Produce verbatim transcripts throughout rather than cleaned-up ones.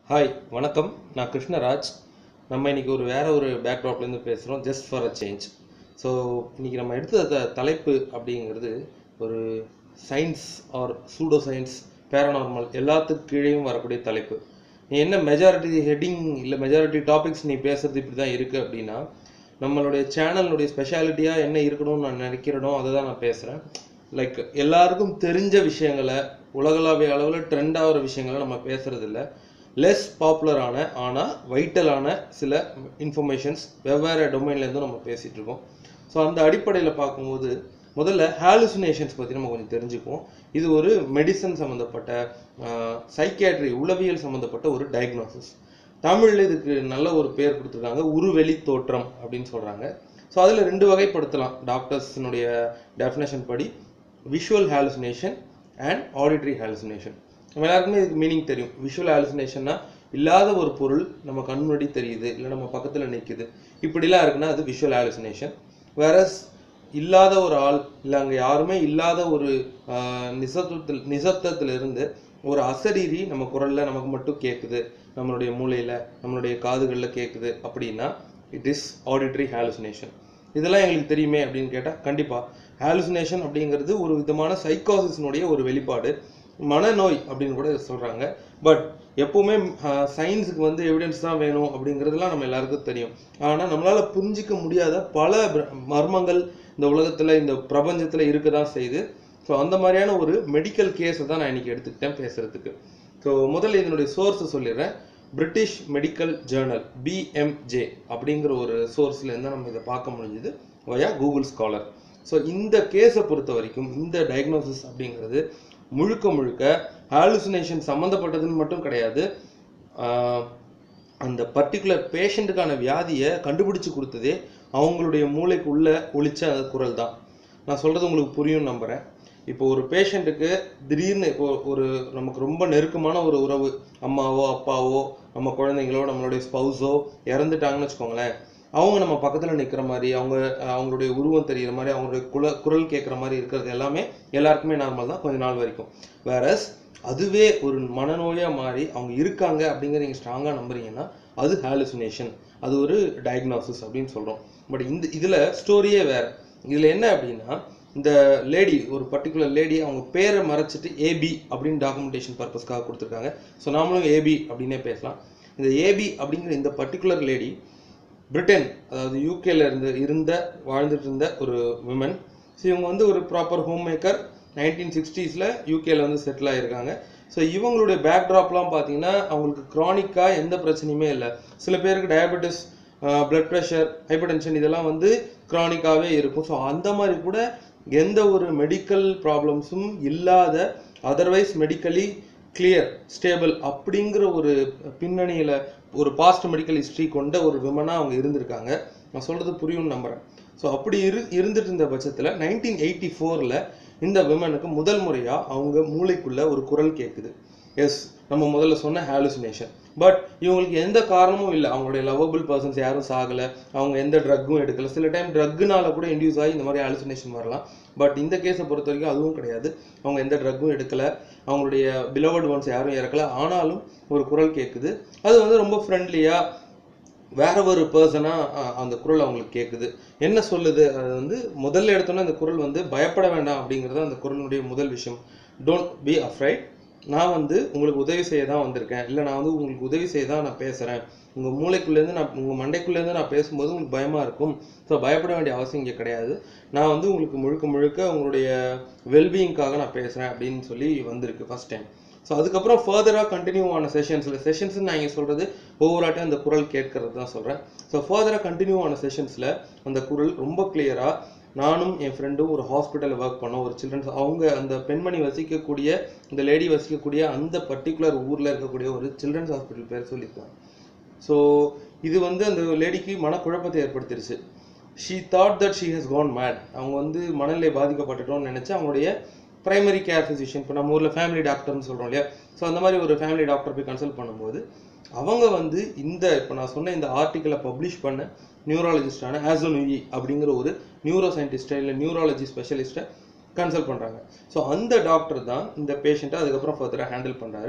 Hi வணக்கம். நான் கிருஷ்ணராஜ். நம்ம இன்றைக்கி ஒரு வேறு ஒரு பேக்ட்ராப்லேருந்து பேசுகிறோம், just for a change. So இன்றைக்கி நம்ம எடுத்த த தலைப்பு அப்படிங்கிறது ஒரு science or pseudo science, paranormal எல்லாத்துக்கு கீழேயும் வரக்கூடிய தலைப்பு. நீ என்ன மெஜாரிட்டி ஹெட்டிங் இல்லை மெஜாரிட்டி டாபிக்ஸ் நீ பேசுகிறது இப்படி தான் இருக்குது அப்படின்னா, நம்மளுடைய சேனலுடைய ஸ்பெஷாலிட்டியாக என்ன இருக்கணும்னு நான் நினைக்கிறனோ அதை தான் நான் பேசுகிறேன். லைக் எல்லாருக்கும் தெரிஞ்ச விஷயங்களை, உலகளாவிய அளவில் ட்ரெண்ட் ஆகிற விஷயங்களை நம்ம பேசுகிறது இல்லை. லெஸ் பாப்புலரான ஆனால் வைட்டலான சில இன்ஃபர்மேஷன்ஸ் வெவ்வேறு டொமைன்லேருந்தும் நம்ம பேசிகிட்டு இருக்கோம். ஸோ அந்த அடிப்படையில் பார்க்கும்போது முதல்ல ஹாலுசினேஷன்ஸ் பற்றி நம்ம கொஞ்சம் தெரிஞ்சுக்குவோம். இது ஒரு மெடிசன் சம்மந்தப்பட்ட, சைக்கியாட்ரி உளவியல் சம்மந்தப்பட்ட ஒரு டயக்னோசிஸ். தமிழில் இதுக்கு நல்ல ஒரு பேர் கொடுத்துருக்காங்க, உருவெளி தோற்றம் அப்படின்னு சொல்கிறாங்க. ஸோ அதில் ரெண்டு வகைப்படுத்தலாம் டாக்டர்ஸினுடைய டெஃபினேஷன் படி, visual hallucination and auditory hallucination. நம்ம எல்லாருக்குமே இதுக்கு மீனிங் தெரியும். விஷுவல் ஹாலுசினேஷன்னா இல்லாத ஒரு பொருள் நம்ம கண் முன்னாடி தெரியுது, இல்லை நம்ம பக்கத்தில் நிற்குது, இப்படிலாம் இருக்குன்னா அது விஷுவல் ஹாலுசினேஷன். வேறஸ் இல்லாத ஒரு ஆள், இல்லை அங்கே யாருமே இல்லாத ஒரு நிசப்தத்தில் நிசப்தத்திலிருந்து ஒரு அசரீரி நம்ம குரலில் நமக்கு மட்டும் கேட்குது, நம்மளுடைய மூளையில் நம்மளுடைய காதுகளில் கேட்குது அப்படின்னா இட் இஸ் ஆடிட்ரி ஹாலுசினேஷன். இதெல்லாம் எங்களுக்கு தெரியுமே அப்படின்னு கேட்டால் கண்டிப்பாக ஹாலுசினேஷன் அப்படிங்கிறது ஒரு விதமான சைக்காசிஸினுடைய ஒரு வெளிப்பாடு, மனநோய் அப்படின்னு கூட சொல்கிறாங்க. பட் எப்போவுமே சயின்ஸுக்கு வந்து எவிடன்ஸ் தான் வேணும் அப்படிங்கிறதுலாம் நம்ம எல்லாருக்கும் தெரியும். ஆனால் நம்மளால் புரிஞ்சிக்க முடியாத பல மர்மங்கள் இந்த உலகத்தில், இந்த பிரபஞ்சத்தில் இருக்க தான் செய்யுது. ஸோ அந்த மாதிரியான ஒரு மெடிக்கல் கேஸை தான் நான் இன்றைக்கி எடுத்துக்கிட்டேன் பேசுகிறதுக்கு. ஸோ முதல்ல இதனுடைய சோர்ஸை சொல்லிடுறேன். பிரிட்டிஷ் மெடிக்கல் ஜேர்னல் பிஎம்ஜே அப்படிங்கிற ஒரு சோர்ஸ்லேருந்து நம்ம இதை பார்க்க முடிஞ்சுது வயா கூகுள் ஸ்காலர். ஸோ இந்த கேஸை பொறுத்த வரைக்கும் இந்த டயக்னோசிஸ் அப்படிங்கிறது முழுக்க முழுக்க ஹாலுசினேஷன் சம்மந்தப்பட்டதுன்னு மட்டும் கிடையாது. அந்த பர்டிகுலர் பேஷண்ட்டுக்கான வியாதியை கண்டுபிடிச்சு கொடுத்ததே அவங்களுடைய மூளைக்குள்ள ஒழிச்ச அந்த குரல் தான். நான் சொல்கிறது உங்களுக்கு புரியும் நம்புகிறேன். இப்போ ஒரு பேஷண்ட்டுக்கு திடீர்னு இப்போ ஒரு நமக்கு ரொம்ப நெருக்கமான ஒரு உறவு, அம்மாவோ அப்பாவோ நம்ம குழந்தைங்களோ நம்மளுடைய ஸ்பௌஸோ இறந்துட்டாங்கன்னு வச்சுக்கோங்களேன். அவங்க நம்ம பக்கத்தில் நிற்கிற மாதிரி, அவங்க அவங்களுடைய உருவம் தெரிகிற மாதிரி, அவங்களுடைய குல குரல் கேட்குற மாதிரி இருக்கிறது எல்லாமே எல்லாருக்குமே நார்மல் தான் கொஞ்ச நாள் வரைக்கும். வேறஸ் அதுவே ஒரு மனநோயாக மாறி அவங்க இருக்காங்க அப்படிங்கிற நீங்கள் ஸ்ட்ராங்காக நம்புறீங்கன்னா அது ஹாலுசினேஷன், அது ஒரு டயக்னோசிஸ் அப்படின்னு சொல்கிறோம். பட் இந்த இதில் ஸ்டோரியே வேறு. இதில் என்ன அப்படின்னா, இந்த லேடி, ஒரு பர்டிகுலர் லேடி அவங்க பேரை மறைச்சிட்டு ஏபி அப்படின்னு டாக்குமெண்டேஷன் பர்பஸ்க்காக கொடுத்துருக்காங்க. ஸோ நாமளும் ஏபி அப்படின்னே பேசலாம். இந்த ஏபி அப்படிங்கிற இந்த பர்டிகுலர் லேடி பிரிட்டன், அதாவது யூகேல இருந்து இருந்த வாழ்ந்துட்டு இருந்த ஒரு விமன். ஸோ இவங்க வந்து ஒரு ப்ராப்பர் ஹோம் மேக்கர். நைன்டீன் சிக்ஸ்டீஸில் யூகேல வந்து செட்டில் ஆகிருக்காங்க. ஸோ இவங்களுடைய பேக்ட்ராப்லாம் பார்த்தீங்கன்னா அவங்களுக்கு க்ரானிக்காக எந்த பிரச்சனையுமே இல்லை. சில பேருக்கு diabetes, blood pressure, hypertension இதெல்லாம் வந்து க்ரானிக்காகவே இருக்கும். ஸோ அந்த மாதிரி கூட எந்த ஒரு மெடிக்கல் ப்ராப்ளம்ஸும் இல்லாத, அதர்வைஸ் மெடிக்கலி கிளியர், ஸ்டேபிள் அப்படிங்கிற ஒரு பின்னணியில் ஒரு பாஸ்ட் மெடிக்கல் ஹிஸ்ட்ரி கொண்ட ஒரு விமனாக அவங்க இருந்திருக்காங்க. நான் சொல்கிறது புரியும்னு நம்புகிறேன். ஸோ அப்படி இரு இருந்துட்டு இருந்த பட்சத்தில் நைன்டீன் எயிட்டி ஃபோரில் இந்த விமனுக்கு முதல் முறையாக அவங்க மூளைக்குள்ளே ஒரு குரல் கேட்குது. எஸ், நம்ம முதல்ல சொன்ன ஹாலுசினேஷன். பட் இவங்களுக்கு எந்த காரணமும் இல்லை. அவங்களுடைய லவபிள் பர்சன்ஸ் யாரும் சாகலை, அவங்க எந்த ட்ரக்கும் எடுக்கலை. சில டைம் ட்ரக்குனால கூட இன்டியூஸ் ஆகி இந்த மாதிரி ஹாலுசினேஷன் வரலாம். பட் இந்த கேஸை பொறுத்த வரைக்கும் அதுவும் கிடையாது. அவங்க எந்த ட்ரக்கும் எடுக்கலை, அவங்களுடைய பிலவட் ஒன்ஸ் யாரும் இறக்கலை. ஆனாலும் ஒரு குரல் கேட்குது. அது வந்து ரொம்ப ஃப்ரெண்ட்லியாக வேற ஒரு பர்சனாக அந்த குரல் அவங்களுக்கு கேட்குது. என்ன சொல்லுது? அது வந்து முதல்ல எடுத்தோன்னே அந்த குரல் வந்து பயப்பட வேண்டாம் அப்படிங்கிறது அந்த குரலுடைய முதல் விஷயம். டோன்ட் பி அஃப்ரைட், நான் வந்து உங்களுக்கு உதவி செய்ய தான் வந்திருக்கேன், இல்லை நான் வந்து உங்களுக்கு உதவி செய்ய தான் நான் பேசுகிறேன். உங்கள் மூளைக்குள்ளேருந்து நான், உங்கள் மண்டைக்குள்ளேருந்து நான் பேசும்போது உங்களுக்கு பயமாக இருக்கும். ஸோ பயப்பட வேண்டிய அவசியம் இங்கே கிடையாது. நான் வந்து உங்களுக்கு முழுக்க முழுக்க உங்களுடைய வெல்பீயிங்காக நான் பேசுகிறேன் அப்படின்னு சொல்லி வந்திருக்கு ஃபர்ஸ்ட் டைம். ஸோ அதுக்கப்புறம் ஃபர்தராக கண்டினியூ ஆன செஷன்ஸில், செஷன்ஸ்ன்னு நான் இங்கே சொல்கிறது ஒவ்வொருட்டையும் அந்த குரல் கேட்கறது தான் சொல்கிறேன். ஸோ ஃபர்தராக கண்டினியூ ஆன செஷன்ஸில் அந்த குரல் ரொம்ப கிளியராக, நானும் என் ஃப்ரெண்டும் ஒரு ஹாஸ்பிட்டலில் ஒர்க் பண்ணோம், ஒரு சில்ட்ரன்ஸ், அவங்க அந்த பெண்மணி வசிக்கக்கூடிய, இந்த லேடி வசிக்கக்கூடிய அந்த பர்டிகுலர் ஊரில் இருக்கக்கூடிய ஒரு சில்ட்ரன்ஸ் ஹாஸ்பிட்டல் பேர் சொல்லியிருக்காங்க. ஸோ இது வந்து அந்த லேடிக்கு மனக்குழப்பத்தை ஏற்படுத்திடுச்சு. She thought that she has gone mad. அவங்க வந்து மனநிலை பாதிக்கப்பட்டுட்டோம்னு நினச்சி அவங்களுடைய பிரைமரி கேர் ஃபிசிஷியன், இப்போ நம்ம ஊரில் ஃபேமிலி டாக்டர்னு சொல்கிறோம் இல்லையா, ஸோ அந்த மாதிரி ஒரு ஃபேமிலி டாக்டர் போய் கன்சல்ட் பண்ணும்போது அவங்க வந்து இந்த இப்போ நான் சொன்ன இந்த ஆர்டிக்கலை பப்ளிஷ் பண்ண நியூராலஜிஸ்டான ஆசோனுயி அப்படிங்கிற ஒரு நியூரோ சயின்டிஸ்ட்டை இல்லை நியூராலஜி ஸ்பெஷலிஸ்ட்டை கன்சல்ட் பண்ணுறாங்க. ஸோ அந்த டாக்டர் தான் இந்த பேஷண்ட்டை அதுக்கப்புறம் ஃபர்தராக ஹேண்டில் பண்ணுறாரு.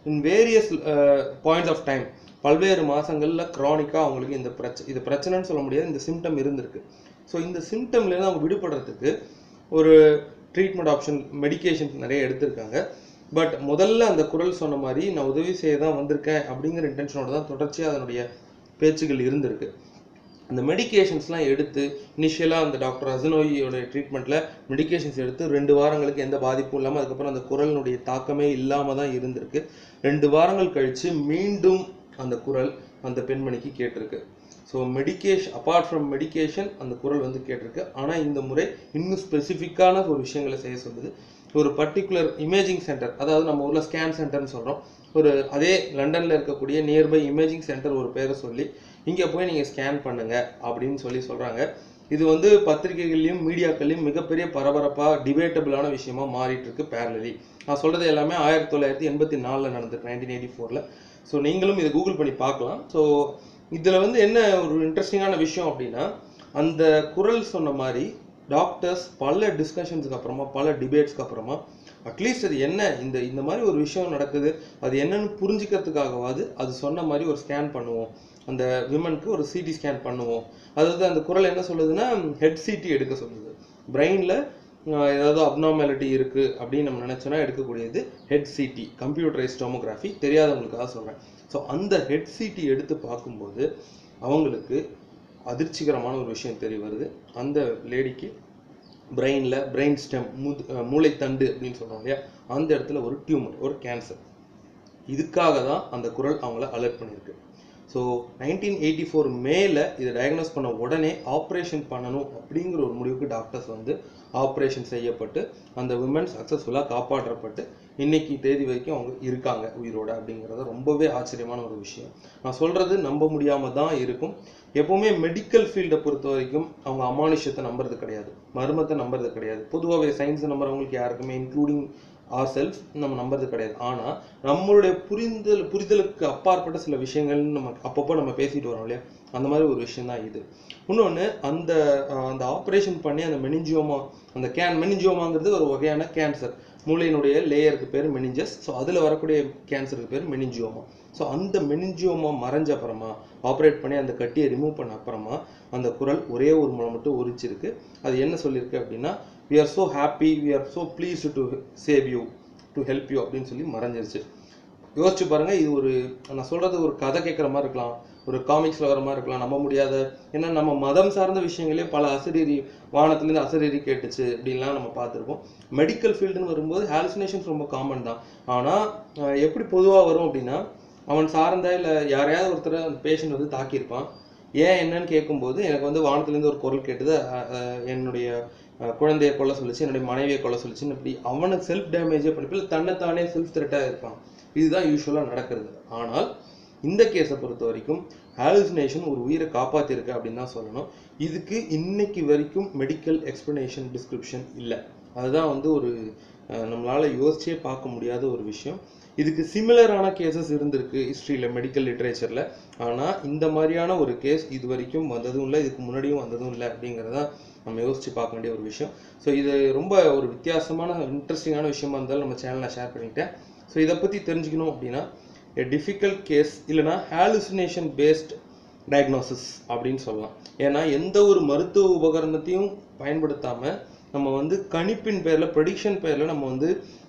In various points of time, பல்வேறு மாதங்களில் க்ரானிக்காக அவங்களுக்கு இந்த பிரச்சனை இது பிரச்சனைன்னு சொல்ல முடியாது, இந்த சிம்டம் இருந்திருக்கு. ஸோ இந்த சிம்டம்லேருந்து அவங்க விடுபடுறதுக்கு ஒரு ட்ரீட்மெண்ட் ஆப்ஷன், மெடிக்கேஷன்ஸ் நிறைய எடுத்திருக்காங்க. பட் முதல்ல அந்த குரல் சொன்ன மாதிரி நான் உதவி செய்ய தான் வந்திருக்கேன் அப்படிங்கிற இன்டென்ஷனோட தான் தொடர்ச்சியாக அதனுடைய பேச்சுகள் இருந்திருக்கு. அந்த மெடிக்கேஷன்ஸ்லாம் எடுத்து இனிஷியலாக அந்த டாக்டர் அசனோயோட ட்ரீட்மெண்ட்டில் மெடிக்கேஷன்ஸ் எடுத்து ரெண்டு வாரங்களுக்கு எந்த பாதிப்பும் இல்லாமல் அதுக்கப்புறம் அந்த குரலினுடைய தாக்கமே இல்லாமல் தான் இருந்திருக்கு. ரெண்டு வாரங்கள் கழித்து மீண்டும் அந்த குரல் அந்த பெண்மணிக்கு கேட்டிருக்கு. So medication apart from medication அந்த குரல் வந்து கேட்டிருக்கு. ஆனால் இந்த முறை இன்னும் ஸ்பெசிஃபிக்கான ஒரு விஷயங்களை செய்ய சொல்லுது. ஒரு பர்டிகுலர் இமேஜிங் சென்டர், அதாவது நம்ம ஊரில் ஸ்கேன் சென்டர்னு சொல்கிறோம், ஒரு அதே லண்டனில் இருக்கக்கூடிய நியர்பை இமேஜிங் சென்டர் ஒரு பேரை சொல்லி இங்கே போய் நீங்கள் ஸ்கேன் பண்ணுங்க அப்படின்னு சொல்லி சொல்கிறாங்க. இது வந்து பத்திரிகைகள்லையும் மீடியாக்கள்லையும் மிகப்பெரிய பரபரப்பாக டிபேட்டபிளான விஷயமா மாறிட்டு இருக்கு பேரலி. நான் சொல்கிறது எல்லாமே ஆயிரத்தி தொள்ளாயிரத்தி எண்பத்தி நாலில் நடந்திருக்கு, நைன்டீன் எயிட்டி ஃபோரில். ஸோ நீங்களும் இதை கூகுள் பண்ணி பார்க்கலாம். ஸோ இதில் வந்து என்ன ஒரு இன்ட்ரெஸ்டிங்கான விஷயம் அப்படின்னா, அந்த குரல் சொன்ன மாதிரி டாக்டர்ஸ் பல டிஸ்கஷன்ஸுக்கு அப்புறமா, பல டிபேட்ஸ்க்கு அப்புறமா, அட்லீஸ்ட் அது என்ன இந்த இந்த மாதிரி ஒரு விஷயம் நடக்குது, அது என்னன்னு புரிஞ்சுக்கிறதுக்காகவாது அது சொன்ன மாதிரி ஒரு ஸ்கேன் பண்ணுவோம், அந்த விமனுக்கு ஒரு சிடி ஸ்கேன் பண்ணுவோம். அதாவது அந்த குரல் என்ன சொல்லுதுன்னா, ஹெட் சிடி எடுக்க சொல்லுது. பிரெயினில் ஏதாவது அப்நார்மாலிட்டி இருக்குது அப்படின்னு நம்ம நினச்சோன்னா எடுக்கக்கூடியது ஹெட் சிடி, கம்ப்யூட்டரைஸ் டோமோகிராஃபி. தெரியாதவங்களுக்காக சொல்கிறேன். ஸோ அந்த ஹெட் சிடி எடுத்து பார்க்கும்போது அவங்களுக்கு அதிர்ச்சிகரமான ஒரு விஷயம் தெரிய வருது. அந்த லேடிக்கு பிரெயினில் பிரெயின் ஸ்டெம், மூளைத்தண்டு அப்படின்னு சொல்கிறோம் இல்லையா, அந்த இடத்துல ஒரு டியூமர், ஒரு கேன்சர். இதுக்காக தான் அந்த குரல் அவங்கள அலர்ட் பண்ணியிருக்கு. ஸோ நைன்டீன் எயிட்டி ஃபோர் மேல இதை டயக்னோஸ் பண்ண உடனே ஆப்ரேஷன் பண்ணணும் அப்படிங்கிற ஒரு முடிவுக்கு டாக்டர்ஸ் வந்து ஆப்ரேஷன் செய்யப்பட்டு அந்த விமன் சக்ஸஸ்ஃபுல்லாக காப்பாற்றப்பட்டு இன்னைக்கு தேதி வரைக்கும் அவங்க இருக்காங்க உயிரோட. அப்படிங்கிறது ரொம்பவே ஆச்சரியமான ஒரு விஷயம். நான் சொல்கிறது நம்ப முடியாமல் தான் இருக்கும். எப்போவுமே மெடிக்கல் ஃபீல்டை பொறுத்த வரைக்கும் அவங்க அமானுஷத்தை நம்புறது கிடையாது, மர்மத்தை நம்புறது கிடையாது. பொதுவாகவே சயின்ஸை நம்புறவங்களுக்கு யாருக்குமே, இன்க்ளூடிங் ஆர் செல்ஃப், நம்ம நம்புறது கிடையாது. ஆனால் நம்மளுடைய புரிதல் புரிதலுக்கு அப்பாற்பட்ட சில விஷயங்கள்னு நம்ம அப்பப்போ நம்ம பேசிட்டு வரோம் இல்லையா, அந்த மாதிரி ஒரு விஷயம் தான் இது. இன்னொன்று, அந்த அந்த ஆப்ரேஷன் பண்ணி அந்த மெனிஞ்சியோமா, அந்த கேன் மெனிஞ்சியோமாங்கிறது ஒரு வகையான கேன்சர், மூளையினுடைய லேயருக்கு பேர் மெனிஞ்சஸ். ஸோ அதில் வரக்கூடிய கேன்சருக்கு பேர் மெனிஞ்சியோமா. ஸோ அந்த மெனிஞ்சியோமா மறைஞ்ச அப்புறமா, ஆப்ரேட் பண்ணி அந்த கட்டியை ரிமூவ் பண்ண அப்புறமா அந்த குரல் ஒரே ஒரு முறை மட்டும் உரிச்சிருக்கு. அது என்ன சொல்லியிருக்கு அப்படின்னா, we are so happy, we are so pleased to save you, to help you அப்படின்னு சொல்லி மறைஞ்சிருச்சு. யோசிச்சு பாருங்க, இது ஒரு, நான் சொல்றது ஒரு கதை கேட்குற மாதிரி இருக்கலாம், ஒரு காமிக்ஸ்ல வர மாதிரி இருக்கலாம், நம்ப முடியாத. ஏன்னா நம்ம மதம் சார்ந்த விஷயங்களே பல அசரீரி, வானத்துலேருந்து அசரீரி கேட்டுச்சு அப்படின்லாம் நம்ம பார்த்துருப்போம். மெடிக்கல் ஃபீல்டுன்னு வரும்போது ஹாலுசினேஷன்ஸ் ரொம்ப காமன் தான். ஆனால் எப்படி பொதுவாக வரும் அப்படின்னா, அவன் சார்ந்த இல்லை யாரையாவது ஒருத்தர் அந்த பேஷண்ட் வந்து தாக்கியிருப்பான். ஏன் என்னன்னு கேட்கும்போது, எனக்கு வந்து வானத்துலேருந்து ஒரு குரல் கேட்டது, என்னுடைய குழந்தையை கொல்ல சொல்லிச்சு, என்னுடைய மனைவியை கொல்ல சொல்லிச்சுன்னு, இப்படி அவனுக்கு செல்ஃப் டேமேஜே பண்ணிப்பில் தன்னைத்தானே செல்ஃப் த்ரெட்டாக இருப்பான். இதுதான் யூஸ்வலாக நடக்கிறது. ஆனால் இந்த கேஸை பொறுத்த வரைக்கும் ஹாலுசினேஷன் ஒரு உயிரை காப்பாற்றிருக்கு அப்படின்னு தான் சொல்லணும். இதுக்கு இன்னைக்கு வரைக்கும் மெடிக்கல் எக்ஸ்பிளனேஷன், டிஸ்கிரிப்ஷன் இல்லை. அதுதான் வந்து ஒரு நம்மளால் யோசிச்சே பார்க்க முடியாத ஒரு விஷயம். இதுக்கு சிமிலரான கேசஸ் இருந்திருக்கு ஹிஸ்ட்ரியில், மெடிக்கல் லிட்ரேச்சரில். ஆனால் இந்த மாதிரியான ஒரு கேஸ் இது வரைக்கும் வந்ததும் இல்லை, இதுக்கு முன்னாடியும் வந்ததும் இல்லை. அப்படிங்கிறதான் நம்ம யோசித்து பார்க்க வேண்டிய ஒரு விஷயம். ஸோ இது ரொம்ப ஒரு வித்தியாசமான இன்ட்ரெஸ்டிங்கான விஷயமா இருந்தாலும் நம்ம சேனலில் ஷேர் பண்ணிட்டேன். ஸோ இதை பற்றி தெரிஞ்சுக்கணும் அப்படின்னா, எ டிஃபிகல்ட் கேஸ் இல்லைனா ஹாலுசினேஷன் பேஸ்ட் டயக்னோசிஸ் அப்படின்னு சொல்லலாம். ஏன்னா எந்த ஒரு மருத்துவ உபகரணத்தையும் பயன்படுத்தாமல் நம்ம வந்து கணிப்பின் பேரில், ப்ரெடிக்ஷன் பேரில் நம்ம வந்து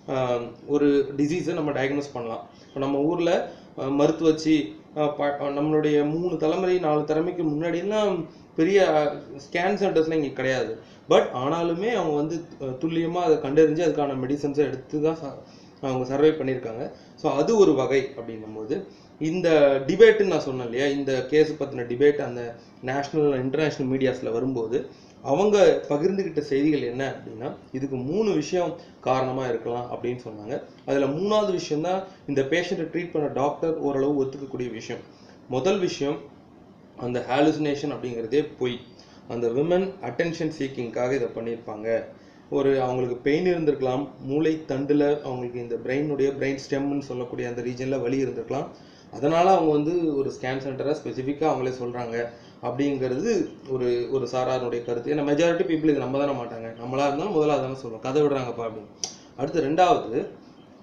ஒரு டிசீஸை நம்ம டயக்னோஸ் பண்ணலாம். இப்போ நம்ம ஊரில் மருத்துவச்சி நம்மளுடைய மூணு தலைமுறை நாலு தலைமைக்கு முன்னாடியெல்லாம் பெரிய ஸ்கேன் சென்டர்ஸ்லாம் இங்கே கிடையாது. பட் ஆனாலுமே அவங்க வந்து துல்லியமாக அதை கண்டறிஞ்சு அதுக்கான மெடிசன்ஸை எடுத்து தான் அவங்க சர்வை பண்ணியிருக்காங்க. ஸோ அது ஒரு வகை. அப்படின்னும்போது இந்த டிபேட்டுன்னு நான் சொன்னேன் இல்லையா, இந்த கேஸ் பற்றின டிபேட் அந்த நேஷ்னல் இன்டர்நேஷ்னல் மீடியாஸில் வரும்போது அவங்க பகிர்ந்துக்கிட்ட செய்திகள் என்ன அப்படின்னா, இதுக்கு மூணு விஷயம் காரணமாக இருக்கலாம் அப்படின்னு சொன்னாங்க. அதில் மூணாவது விஷயம்தான் இந்த பேஷண்ட்டை ட்ரீட் பண்ண டாக்டர் ஓரளவு ஒத்துக்கக்கூடிய விஷயம். முதல் விஷயம், அந்த ஹாலுசினேஷன் அப்படிங்கிறதே பொய். அந்த விமன் அட்டென்ஷன் சீக்கிங்காக இதை பண்ணியிருப்பாங்க. ஒரு அவங்களுக்கு பெயின் இருந்திருக்கலாம், மூளை தண்டில் அவங்களுக்கு இந்த பிரெயினுடைய பிரெயின் ஸ்டெம்னு சொல்லக்கூடிய அந்த ரீஜனில் வலி இருந்திருக்கலாம். அதனால் அவங்க வந்து ஒரு ஸ்கேன் சென்டரை ஸ்பெசிஃபிக்காக அவங்களே சொல்கிறாங்க அப்படிங்கிறது ஒரு ஒரு சாராருடைய கருத்து. ஏன்னா மெஜாரிட்டி பீப்புள் இது நம்ப தானே மாட்டாங்க. நம்மளாக இருந்தாலும் முதல்ல அதானே சொல்லுவோம், கதை விடுறாங்கப்பா அப்படின்னு. அடுத்து ரெண்டாவது,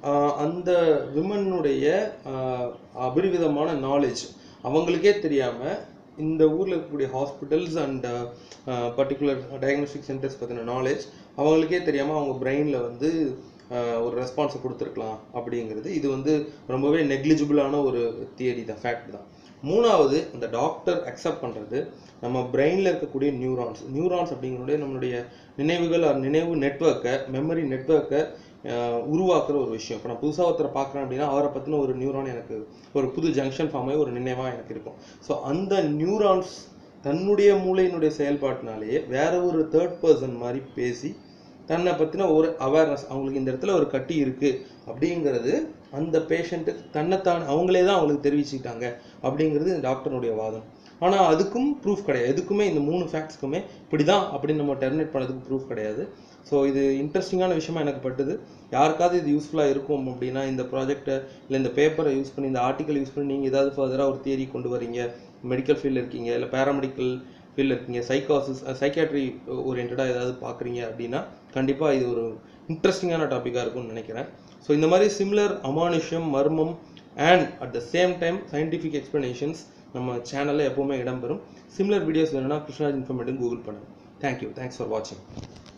அந்த விமனுடைய அபரிவிதமான நாலேஜ் அவங்களுக்கே தெரியாமல் இந்த ஊரில் இருக்கக்கூடிய hospitals and particular diagnostic centres பற்றின நாலேஜ் அவங்களுக்கே தெரியாமல் அவங்க பிரெயினில் வந்து ஒரு ரெஸ்பான்ஸை கொடுத்துருக்கலாம் அப்படிங்கிறது இது வந்து ரொம்பவே நெக்லிஜிபிளான ஒரு தியரி தான், ஃபேக்ட் தான். மூணாவது, இந்த டாக்டர் அக்செப்ட் பண்ணுறது நம்ம பிரெயினில் இருக்கக்கூடிய நியூரான்ஸ் நியூரான்ஸ் அப்படிங்கிறத நம்மளுடைய நினைவுகள் நினைவு நெட்வொர்க்கை மெமரி நெட்வொர்க்கை உருவாக்குற ஒரு விஷயம். இப்போ நான் புதுசாக ஒருத்தரை பார்க்குறேன் அப்படின்னா அவரை பற்றின ஒரு நியூரான் எனக்கு ஒரு புது ஜங்ஷன் ஃபார்ம் ஆகி ஒரு நினைவாக எனக்கு இருக்கும். ஸோ அந்த நியூரான்ஸ் தன்னுடைய மூளையினுடைய செயல்பாட்டினாலேயே வேற ஒரு தேர்ட் பர்சன் மாதிரி பேசி தன்னை பற்றின ஒரு அவேர்னஸ், அவங்களுக்கு இந்த இடத்துல ஒரு கட்டி இருக்குது அப்படிங்கிறது அந்த பேஷண்ட்டுக்கு தன்னைத்தான் அவங்களே தான் அவங்களுக்கு தெரிவிச்சுக்கிட்டாங்க அப்படிங்கிறது இந்த டாக்டருடைய வாதம். ஆனால் அதுக்கும் ப்ரூஃப் கிடையாது. எதுக்குமே இந்த மூணு ஃபேக்ட்ஸ்க்குமே இப்படி தான் அப்படின்னு நம்ம டெர்மினேட் பண்ணதுக்கு ப்ரூஃப் கிடையாது. ஸோ இது இன்ட்ரெஸ்டிங்கான விஷயமா எனக்கு பட்டுது. யாருக்காவது இது யூஸ்ஃபுல்லாக இருக்கும் அப்படின்னா இந்த ப்ராஜெக்டை இல்லை இந்த பேப்பரை யூஸ் பண்ணி இந்த ஆர்டிக்கல் யூஸ் பண்ணி நீங்கள் ஏதாவது ஃபர்தராக ஒரு தியரி கொண்டு வரீங்க, மெடிக்கல் ஃபீல்டில் இருக்கீங்க இல்லை பேராமெடிக்கல் ஃபீல்டில் இருக்கீங்க, சைக்காசிஸ் சைக்காட்ரி ஓரியன்டாக ஏதாவது பார்க்குறீங்க அப்படின்னா கண்டிப்பாக இது ஒரு இன்ட்ரெஸ்டிங்கான டாப்பிக்காக இருக்கும்னு நினைக்கிறேன். ஸோ இந்த மாதிரி சிமிலர் அமானுஷ்யம், மர்மம் and at the same time scientific explanations நம்ம சேனலில் எப்போவுமே இடம்பெறும். சிமிலர் வீடியோஸ் வேணும்னா கிருஷ்ணராஜ் இன்ஃபர்மேட்டிவ் கூகுள் பண்ணுங்கள். தேங்க்யூ. தேங்க்ஸ் ஃபார் வாட்சிங்.